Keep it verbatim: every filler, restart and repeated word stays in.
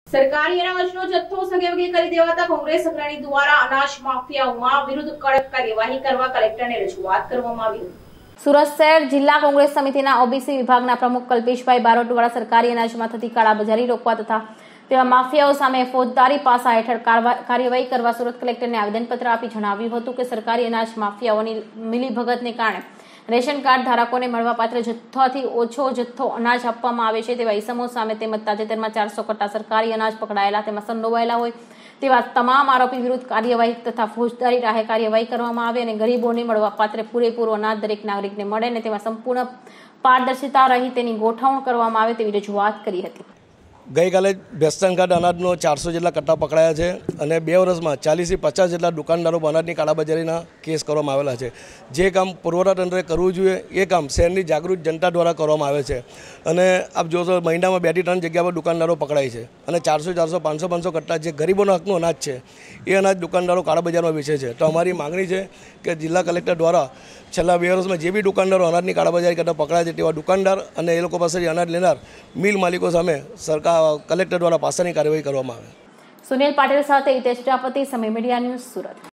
સરકારી અનાજનો જથ્થો સગેવગે કરી દેવાતા કોંગ્રેસ અગ્રણી દ્વારા અનાજ માફિયાઓમાં વિરુદ્ધ કડક કાર્યવાહી કરવા કલેક્ટરને રજૂઆત કરવામાં આવી હતી। સુરત શહેર જિલ્લા કોંગ્રેસ સમિતિના ઓબીસી વિભાગના પ્રમુખ કલ્પેશભાઈ બારોટ દ્વારા સરકારી અનાજમાં થતી કાળાબજારી રોકવા તથા તેવા માફિયાઓ સામે ફોજદારી પાસા હેઠળ કાર્યવાહી કરવા સુરત કલેક્ટરને આવેદનપત્ર આપી જણાવ્યું હતું કે સરકારી અનાજ માફિયાઓની મિલીભગતને કારણે રેશન કાર્ડ ધારકોને મળવાપાત્ર જથ્થાથી ઓછો જથ્થો અનાજ આપવામાં આવે છે તેવા ઇસમો સામે તેમજ તાજેતરમાં ચારસો કટ્ટા સરકારી અનાજ પકડાયેલા તેમાં સંડોવાયેલા હોય તેવા તમામ આરોપી વિરુદ્ધ કાર્યવાહી તથા ફોજદારી રાહે કાર્યવાહી કરવામાં આવે અને ગરીબોને મળવાપાત્ર પૂરેપૂરું અનાજ દરેક નાગરિકને મળે અને તેમાં સંપૂર્ણ પારદર્શિતા રહી તેની ગોઠવણ કરવામાં આવે તેવી રજૂઆત કરી હતી। ગઈકાલે રેશન કાર્ડ અનાજનો ચારસો જેટલા કટ્ટા પકડાયા છે અને બે વર્ષમાં ચાલીસથી પચાસ જેટલા દુકાનદારો અનાજની કાળાબજારીના કેસ કરવામાં આવેલા છે। જે કામ પુરવઠા તંત્રે કરવું જોઈએ એ કામ શહેરની જાગૃત જનતા દ્વારા કરવામાં આવે છે અને આપ જોશો મહિનામાં બે થી ત્રણ જગ્યા પર દુકાનદારો પકડાય છે અને ચારસો ચારસો પાંચસો પાંચસો કટ્ટા જે ગરીબોના હકનું અનાજ છે એ અનાજ દુકાનદારો કાળાબજારમાં વેચે છે। તો અમારી માગણી છે કે જિલ્લા કલેક્ટર દ્વારા છેલ્લા બે વર્ષમાં જે બી દુકાનદારો અનાજની કાળાબજારી કરતા પકડાય છે તેવા દુકાનદાર અને એ લોકો પાસેથી અનાજ લેનાર મિલ માલિકો સામે સરકાર કલેક્ટર દ્વારા પાસાની કાર્યવાહી કરવામાં આવે। સુનિલ પાટીલ સાથે હિતેશ પ્રજાપતિ, સમય મીડિયા ન્યૂઝ, સુરત।